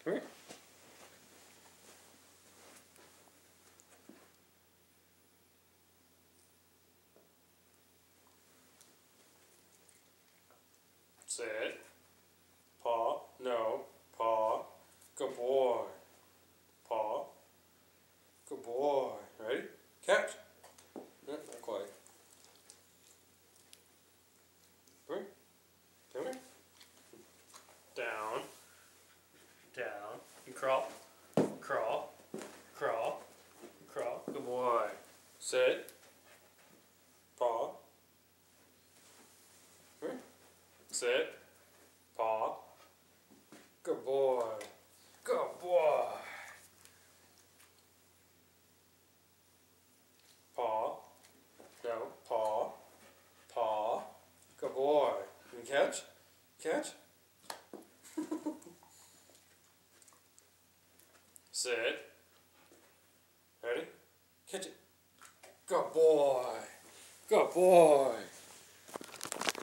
Come here. Sit. Paw. No. Paw. Good boy. Paw. Good boy. Ready? Catch. No, not quite. Come here. Come here. Down. Down. You crawl. Crawl. Crawl. Crawl. Good boy. Sit. Paw. Come here. Sit. Paw. Good boy. Good boy. Paw. No. Paw. Paw. Good boy. You can catch? Catch? Sit. Ready? Catch it. Good boy. Good boy.